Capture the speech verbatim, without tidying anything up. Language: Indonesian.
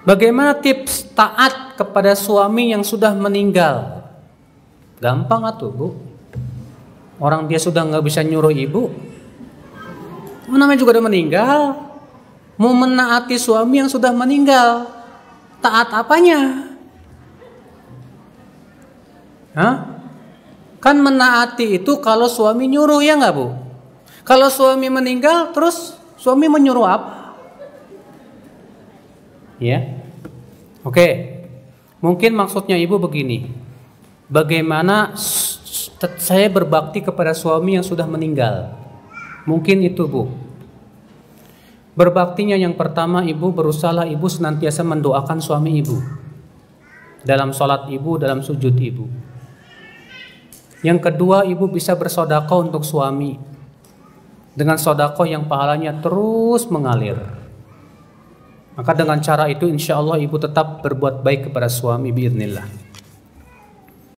Bagaimana tips taat kepada suami yang sudah meninggal? Gampang atuh bu. Orang dia sudah nggak bisa nyuruh ibu. Namanya juga udah meninggal. Mau menaati suami yang sudah meninggal, taat apanya? Hah? Kan menaati itu kalau suami nyuruh, ya nggak bu? Kalau suami meninggal terus suami menyuruh apa? Ya, oke. Mungkin maksudnya ibu begini. Bagaimana saya berbakti kepada suami yang sudah meninggal? Mungkin itu bu. Berbaktinya yang pertama, ibu berusaha ibu senantiasa mendoakan suami ibu dalam sholat ibu, dalam sujud ibu. Yang kedua, ibu bisa bersedekah untuk suami dengan sedekah yang pahalanya terus mengalir. Maka dengan cara itu insya Allah ibu tetap berbuat baik kepada suami biidznillah.